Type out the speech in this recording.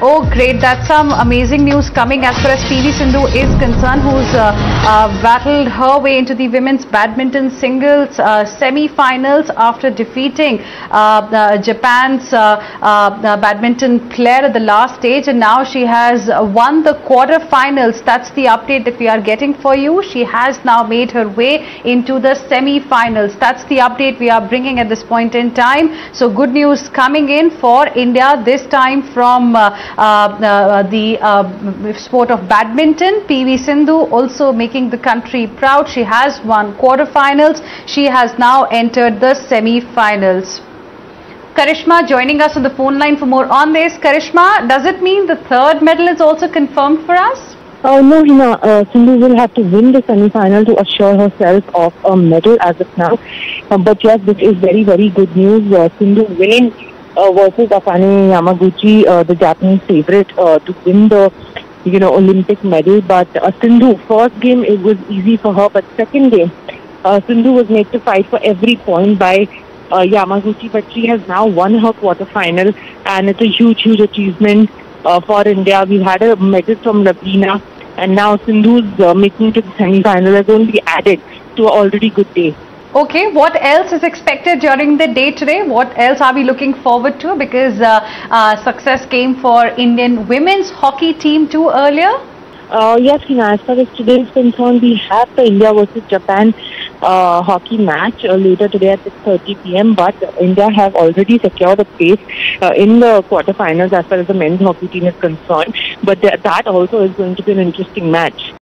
Oh, great. That's some amazing news coming as far as PV Sindhu is concerned, who's battled her way into the women's badminton singles semi-finals after defeating Japan's badminton player at the last stage, and now she has won the quarter-finals. That's the update that we are getting for you. She has now made her way into the semi-finals. That's the update we are bringing at this point in time. So good news coming in for India, this time from the sport of badminton. PV Sindhu also making the country proud. She has won quarterfinals. She has now entered the semi-finals. Karishma joining us on the phone line for more on this. Karishma, does it mean the third medal is also confirmed for us? No, Hina. Sindhu will have to win the semi-final to assure herself of a medal as of now. But yes, this is very, very good news. Sindhu winning versus Akane Yamaguchi, the Japanese favorite, to win the Olympic medal. But Sindhu, first game it was easy for her, but second game Sindhu was made to fight for every point by Yamaguchi. But she has now won her quarterfinal, and it's a huge, huge achievement for India. We had a medal from Lavina, and now Sindhu's making to the semi-final is going to be added to an already good day. Okay, what else is expected during the day today? What else are we looking forward to? Because success came for Indian women's hockey team too earlier. Yes, Hina, as far as today is concerned, we have the India versus Japan hockey match later today at 6:30 p.m. But India have already secured a place in the quarterfinals as far as the men's hockey team is concerned. But that also is going to be an interesting match.